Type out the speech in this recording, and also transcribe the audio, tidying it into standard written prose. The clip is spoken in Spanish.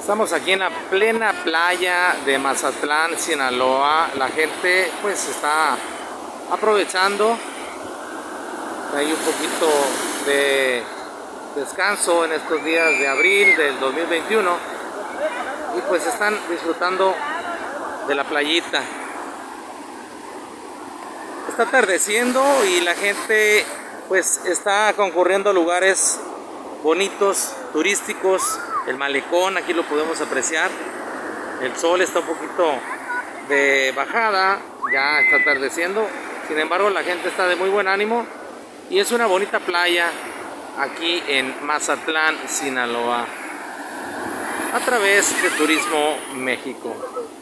Estamos aquí en la plena playa de Mazatlán, Sinaloa. La gente pues está aprovechando. Hay un poquito de descanso en estos días de abril del 2021 y pues están disfrutando de la playita. Está atardeciendo y la gente pues está concurriendo a lugares bonitos, turísticos. El malecón, aquí lo podemos apreciar. El sol está un poquito de bajada, ya está atardeciendo. Sin embargo, la gente está de muy buen ánimo y es una bonita playa aquí en Mazatlán, Sinaloa, a través de Turismo México.